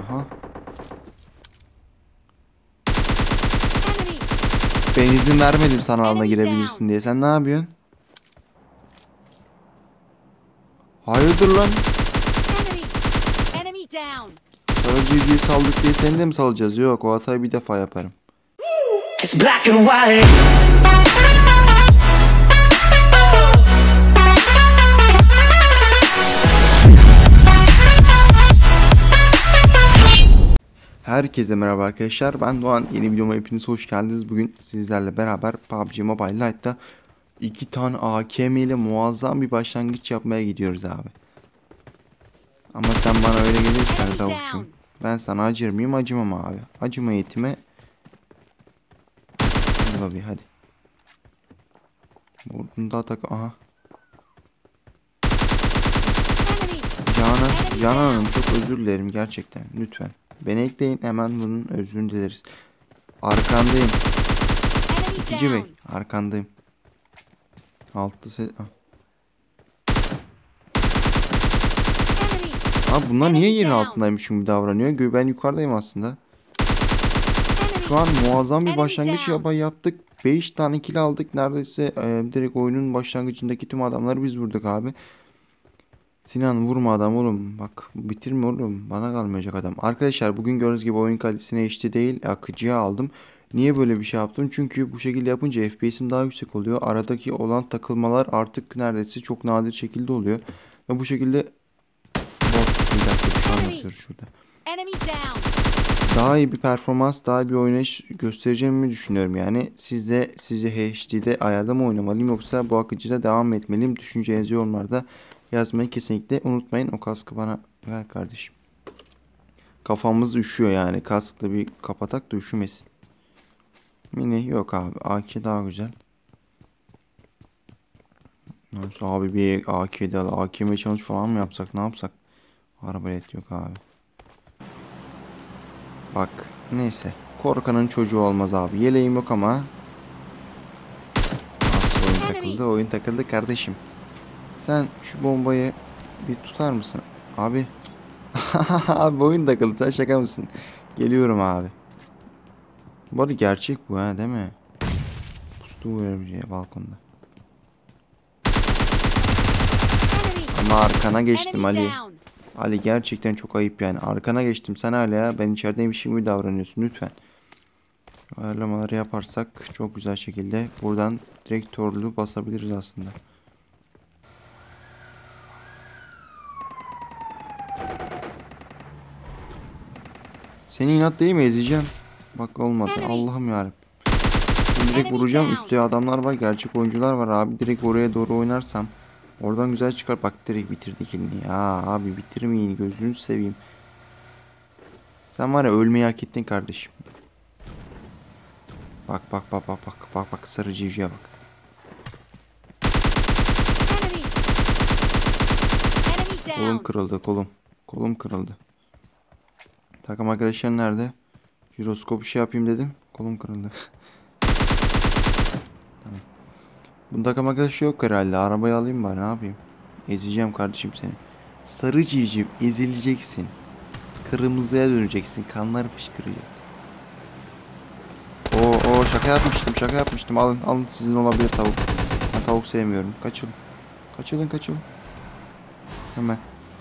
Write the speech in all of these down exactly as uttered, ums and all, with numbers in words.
Aha. Ben izin vermedim sana alana girebilirsin diye. Sen ne yapıyorsun? Hayırdır lan? Sana G G'yi saldık diye seni de mi salacağız? Yok, o hatayı bir defa yaparım. Herkese merhaba arkadaşlar, ben Doğan. Yeni videoma hepiniz hoş geldiniz. Bugün sizlerle beraber P U B G Mobile Lite'da iki tane A K M ile muazzam bir başlangıç yapmaya gidiyoruz abi. Ama sen bana öyle gelirsen Davuş'um, ben sana acır mıyım? Acımam abi. Acıma yetime. Hadi hadi. Bunda atak. Aha. Canan, Canan Hanım, çok özür dilerim gerçekten. Lütfen. Beni ekleyin, hemen bunun özrünü dileriz. Arkandayım. İkinci bey. Arkandayım. Altı ses. Abi bunlar niye yerin altındaymışım gibi davranıyor? Ben yukarıdayım aslında. Şu an muazzam bir başlangıç yapa yaptık. beş tane kill aldık. Neredeyse e, direkt oyunun başlangıcındaki tüm adamları biz vurduk abi. Sinan, vurma adam oğlum. Bak bitirme oğlum. Bana kalmayacak adam. Arkadaşlar bugün gördüğünüz gibi oyun kalitesine H D değil, akıcıya aldım. Niye böyle bir şey yaptım? Çünkü bu şekilde yapınca F P S'im daha yüksek oluyor. Aradaki olan takılmalar artık neredeyse çok nadir şekilde oluyor. Ve bu şekilde bot bir dakika bir şey anlatıyor şurada. Daha iyi bir performans, daha iyi bir oynayış göstereceğimi düşünüyorum yani. Siz de sizce H D'de ayarda mı oynamalıyım, yoksa bu akıcıda devam etmeliyim? Düşüncenizi yorumlarda yazmayı kesinlikle unutmayın. O kaskı bana ver kardeşim. Kafamız üşüyor yani. Kaskla bir kapatak da üşümesin. Mini yok abi. A K daha güzel. Nasıl abi, bir A K'de A K M challenge falan mı yapsak, ne yapsak? Arbalet yok abi. Bak neyse. Korkanın çocuğu olmaz abi. Yeleğim yok ama. Nasıl oyun takıldı? Oyun takıldı kardeşim. Sen şu bombayı bir tutar mısın? Abi. Abi oyun takıldı. Sen şaka mısın? Geliyorum abi. Bu arada gerçek bu ha, değil mi? Pustu vuruyor balkonda. Ama arkana geçtim Ali. Ali gerçekten çok ayıp yani. Arkana geçtim. Sen hala ben içerideymişim gibi davranıyorsun lütfen. Ayarlamaları yaparsak çok güzel şekilde buradan direkt torlu basabiliriz aslında. Seni inat değil mi, ezeceğim. Bak olmadı. Allah'ım yarabbim. Şimdi direkt vuracağım. Üstte adamlar var. Gerçek oyuncular var abi. Direkt oraya doğru oynarsam oradan güzel çıkar. Bak direkt bitirdik elini. Ya abi bitirmeyin. Gözünü seveyim. Sen var ya, ölmeyi hak ettin kardeşim. Bak bak bak bak bak bak bak sarı civciye bak. Kolum kırıldı kolum. Kolum kırıldı. Takım arkadaşlar nerede? Jiroskopu şey yapayım dedim. Kolum kırıldı. Tamam. Bunda takım arkadaşı yok herhalde. Arabayı alayım bari, ne yapayım? Ezeceğim kardeşim seni. Sarı civciv, ezileceksin. Kırmızıya döneceksin. Kanlar fışkıracak. Oo, oo şaka yapmıştım şaka yapmıştım. Alın alın, sizin olabilir tavuk. Ben tavuk sevmiyorum. Kaçın. Kaçılın kaçılın. Hemen.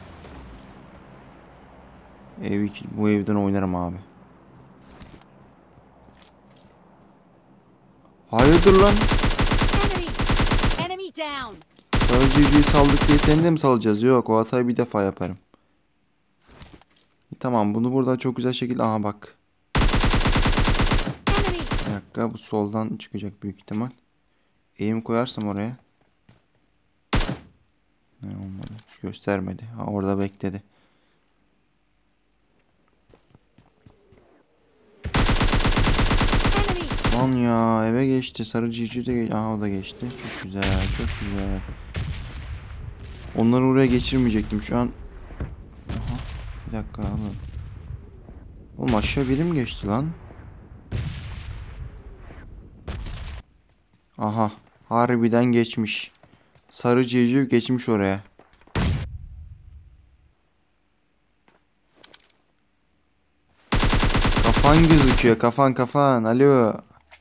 Ev, bu evden oynarım abi. Hayırdır lan? Sadece saldık diye seni de mi salacağız? Yok, o hatayı bir defa yaparım. Tamam, bunu burada çok güzel şekilde. Aha bak. Bir dakika, bu soldan çıkacak büyük ihtimal. Eğim koyarsam oraya. Ne olmadı. Göstermedi. Ha, orada bekledi. Lan ya, eve geçti. Sarı civciv de geçti. Aha, o da geçti. Çok güzel, çok güzel. Onları oraya geçirmeyecektim şu an. Aha, bir dakika abi. Oğlum aşağı biri mi geçti lan? Aha, harbiden geçmiş. Sarı civciv geçmiş oraya. Kafan gözüküyor, kafan kafan. Alo.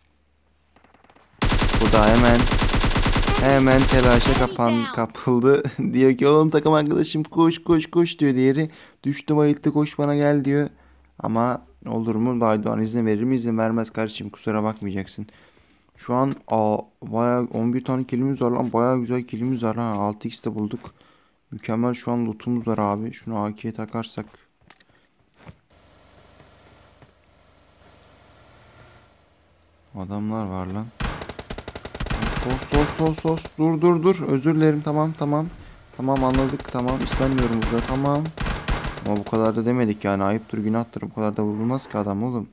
Bu da hemen hemen telaşa kapan kapıldı. Diyor ki oğlum takım arkadaşım koş koş koş diyor diğeri. Düştü bayılttı koş bana gel diyor. Ama olur mu? Baydoğan izin verir mi? İzin vermez kardeşim, kusura bakmayacaksın. Şu an a, bayağı on bir tane kilimiz var lan. Bayağı güzel kilimiz var ha. altı x de bulduk. Mükemmel şu an lootumuz var abi. Şunu A K'ye takarsak. Adamlar var lan. Sos sos sos sos. Dur dur dur. Özür dilerim. Tamam tamam. Tamam anladık. Tamam istemiyorum burada. Tamam. Ama bu kadar da demedik yani. Ayıptır günahtır. Bu kadar da vurulmaz ki adam oğlum.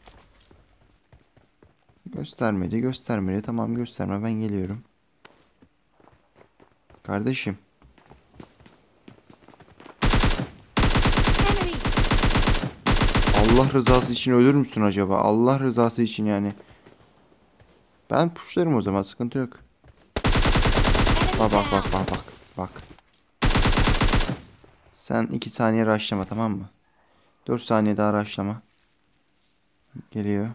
Göstermedi göstermedi. Tamam gösterme, ben geliyorum. Kardeşim. Allah rızası için ölür müsün acaba? Allah rızası için yani. Ben pushlarım o zaman, sıkıntı yok. Bak bak bak bak bak. Bak. Sen iki saniye rushlama, tamam mı? dört saniye daha rushlama. Geliyor.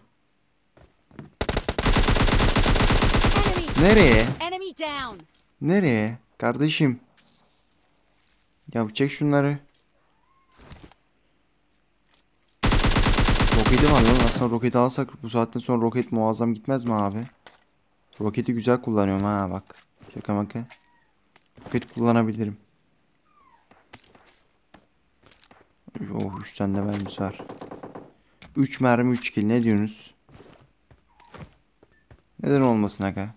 Nereye? Nereye? Kardeşim. Ya çek şunları. Roketi var lan. Aslında roketi alsak bu saatten sonra roket muazzam gitmez mi abi? Roketi güzel kullanıyorum ha bak. Şaka maka. Roket kullanabilirim. Oh üç tane de mermisi var. üç mermi üç kill, ne diyorsunuz? Neden olmasın aga?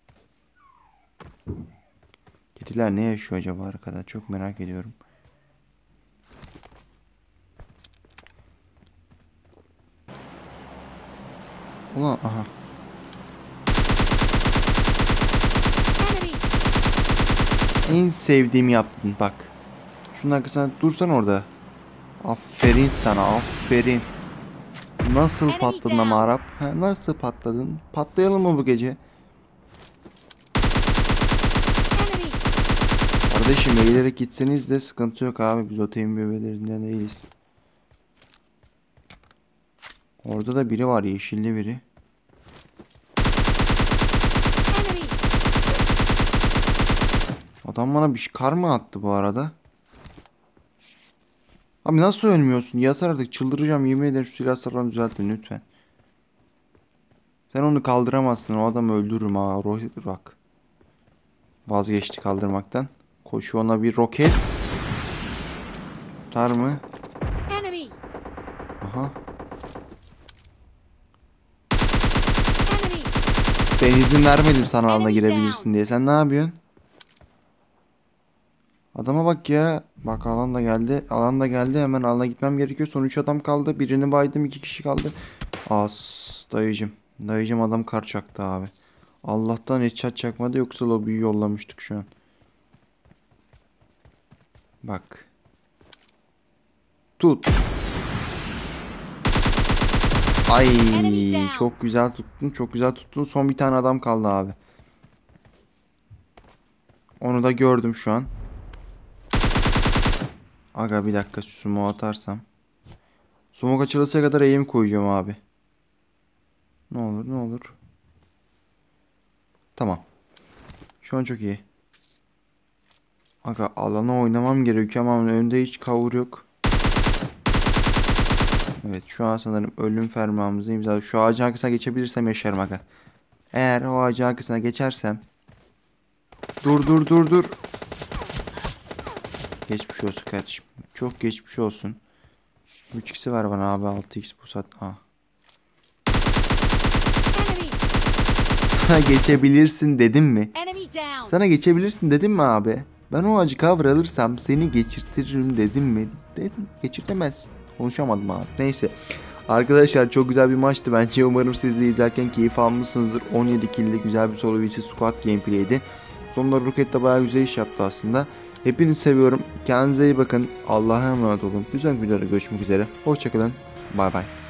Kediler ne yaşıyor acaba arkada? Çok merak ediyorum. Ulan aha. En sevdiğimi yaptın bak. Şunun arkasına dursan orada. Aferin sana, aferin. Nasıl patladın ama Arap? Ha, nasıl patladın? Patlayalım mı bu gece? Kardeşim eğilerek gitseniz de sıkıntı yok abi. Biz o team bebelerinden değiliz. Orada da biri var, yeşilli biri. Adam bana bir kar mı attı bu arada? Abi nasıl ölmüyorsun? Yatar artık, çıldıracağım yemin ederim, şu silah sarılarını düzeltin lütfen. Sen onu kaldıramazsın, o adamı öldürürüm ha. Roket bak. Vazgeçti kaldırmaktan. Koşu ona bir roket. Tutar mı? Aha. Ben izin vermedim sana alana girebilirsin diye. Sen ne yapıyorsun? Adama bak ya. Bak alan da geldi. Alan da geldi. Hemen alana gitmem gerekiyor. Son üç adam kaldı. Birini baydım. iki kişi kaldı. As dayıcım. Dayıcım adam kar çaktı abi. Allah'tan headshot çakmadı. Yoksa lobiyi yollamıştık şu an. Bak. Tut. Ay çok güzel tuttun. Çok güzel tuttun. Son bir tane adam kaldı abi. Onu da gördüm şu an. Aga bir dakika, şu sumo atarsam. Sumo açılırsa kadar eğim koyacağım abi. Ne olur ne olur. Tamam. Şu an çok iyi. Aga alana oynamam gerekiyor ama önde hiç cover yok. Evet şu an sanırım ölüm fermuarımızı imzaladık. Şu ağacın arkasına geçebilirsem yaşarım aga. Eğer o ağacın arkasına geçersem. Dur dur dur dur. Geçmiş olsun kardeşim. Çok geçmiş olsun. üç x'i ver bana abi, altı x bu saat. Ah. Sana geçebilirsin dedim mi? Sana geçebilirsin dedim mi abi? Ben o ağacı cover alırsam seni geçirtirim dedim mi? Dedim. Geçirtemezsin. Konuşamadım abi. Neyse. Arkadaşlar çok güzel bir maçtı bence. Umarım siz de izlerken keyif almışsınızdır. on yedi kill'de güzel bir solo vs squad gameplay'di. Sonunda Roket de bayağı güzel iş yaptı aslında. Hepinizi seviyorum. Kendinize iyi bakın. Allah'a emanet olun. Güzel videoda görüşmek üzere. Hoşçakalın. Bay bay.